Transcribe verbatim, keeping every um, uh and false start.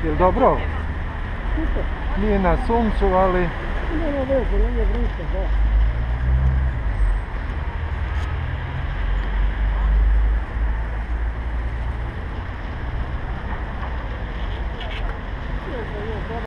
Jel dobro? Super. Nije na suncu, ali... Nema veze, nije vruće, da.